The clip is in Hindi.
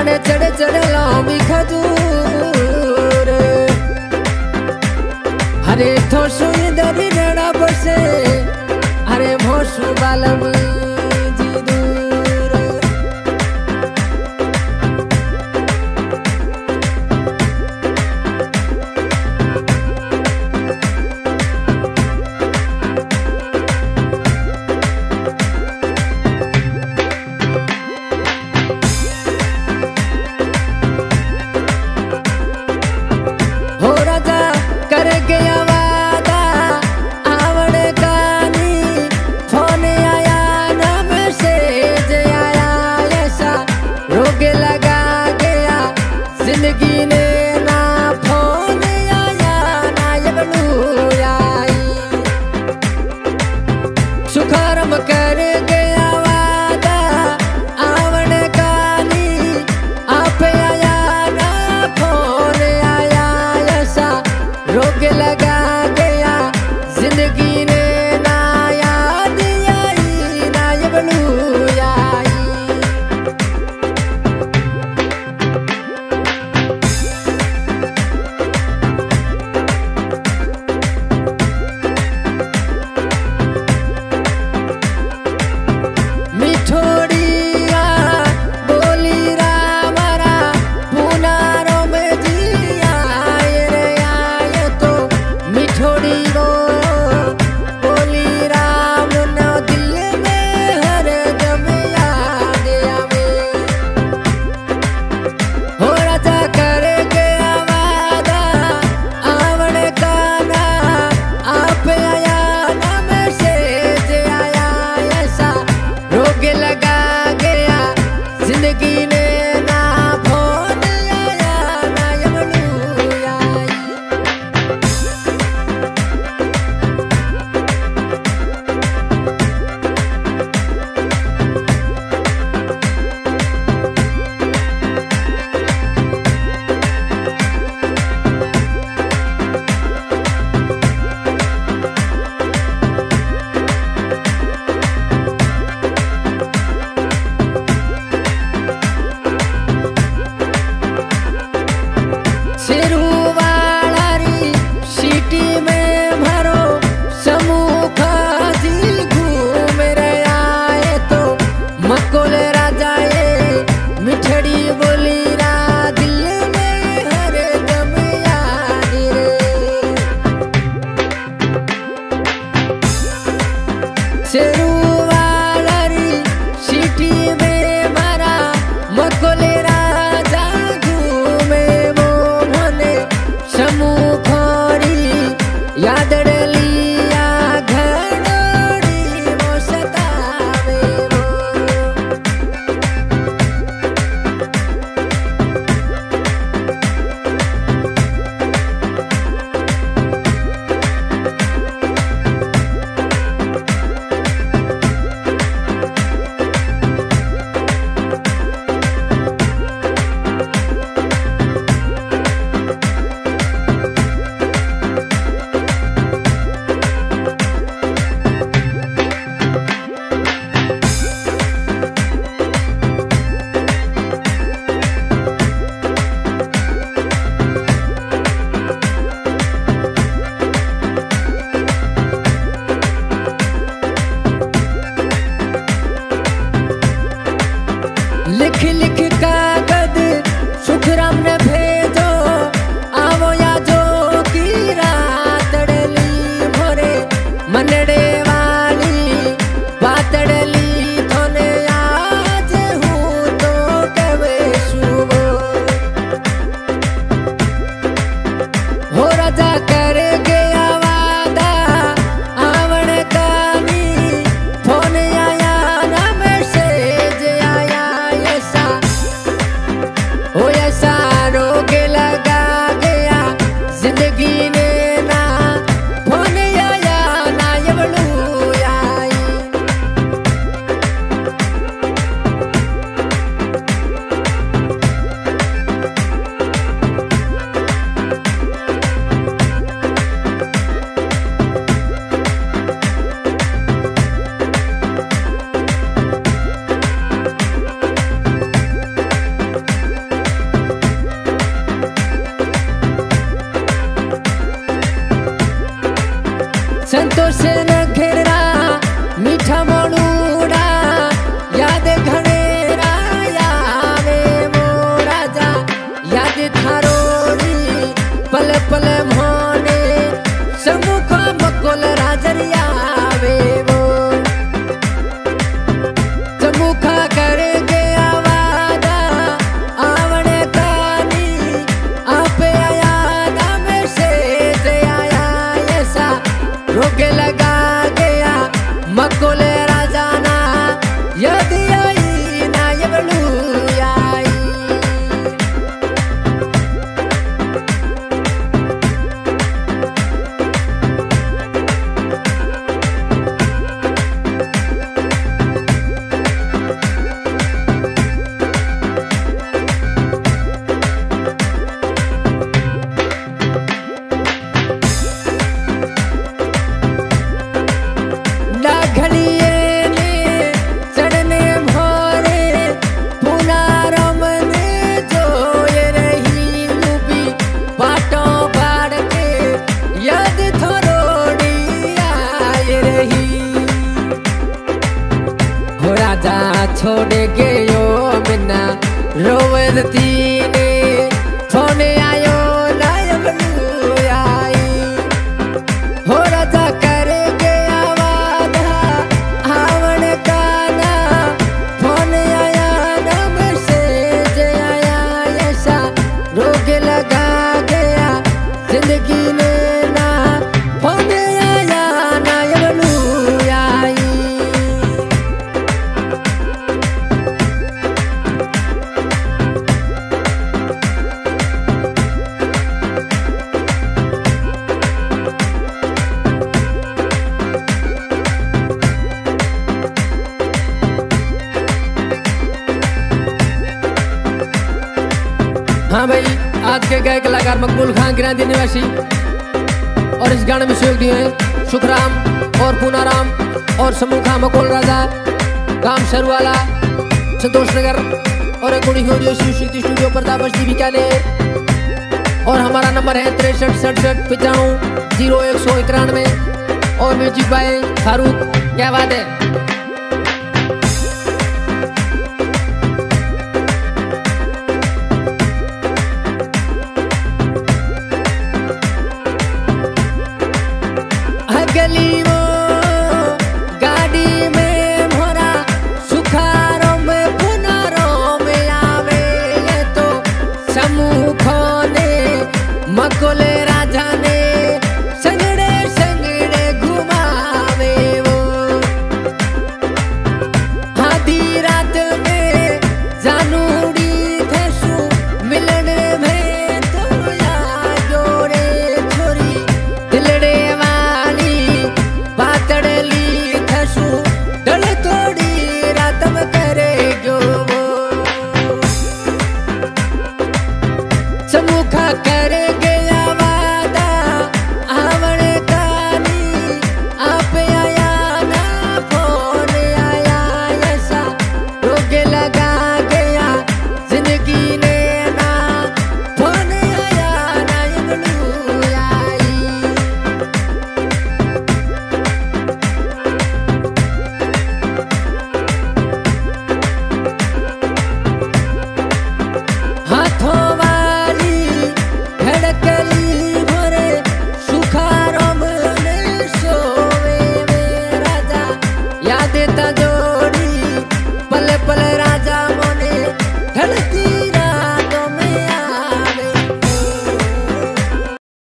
अरे चढ़ चढ़ लामी खजूर अरे थोसु इधर रेड़ा बसे अरे भोसु बालम जी दूर हो राजा कर गया वादा आवड़ कानी फोन आया छोड़ गयो मिना रोवती ने फोन आयो लायबलू आई हो राजा कर गया वादा आवन काना फोन आया ना मैसेज आया ऐसा रोग लगा गया जिंदगी ने ना फोन आया लायबलू आई। हाँ भाई, आज के गायक कलाकार मकबूल खान गिरांदी निवासी और इस गाने में सहयोग दिए हैं सुखराम और पूनाराम और समूह खां मकोल राजा गांव सरवाला संतोष नगर और एक कुड़ी होडियो शिव शक्ति स्टूडियो प्रताप बीकानेर और हमारा नंबर है 636795 और म्यूजिक बाय फारूक। क्या बात है। गली वो गाड़ी में मोरा सुखारों में पुनारों में आवे ये तो समूखों ने मकोले राजा ने संगड़े संगड़े घुमावे वो आधी रात में जानूड़ी थे सु मिलने में तो या जोड़े छोरी दिलड़े डल तोड़ी रात में करे जो वो समूखा